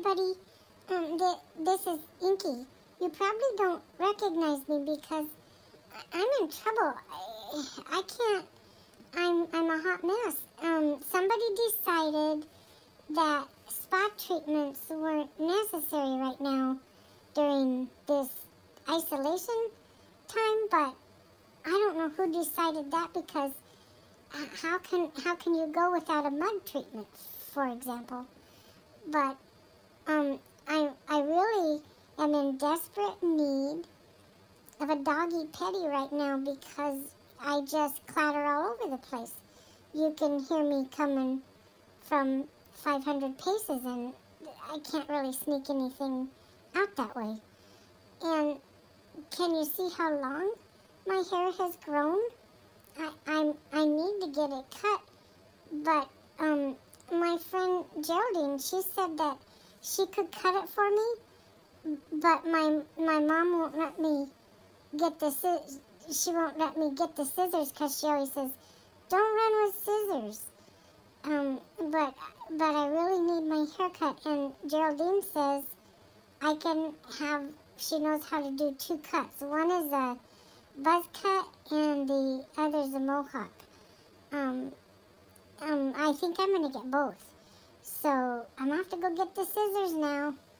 everybody. This is Inky. You probably don't recognize me because I'm in trouble. I can't. I'm a hot mess. Somebody decided that spot treatments weren't necessary right now during this isolation time, but I don't know who decided that because how can you go without a mud treatment, for example? But I really am in desperate need of a doggy petty right now because I just clatter all over the place. You can hear me coming from 500 paces, and I can't really sneak anything out that way. And can you see how long my hair has grown? I need to get it cut, but my friend Geraldine, she said that she could cut it for me, but my mom won't let me get the she won't let me get the scissors because she always says, "Don't run with scissors." But I really need my haircut, and Geraldine says I can have. She knows how to do two cuts. One is a buzz cut, and the other's a mohawk. I think I'm gonna get both. So I'm gonna have to go get the scissors now.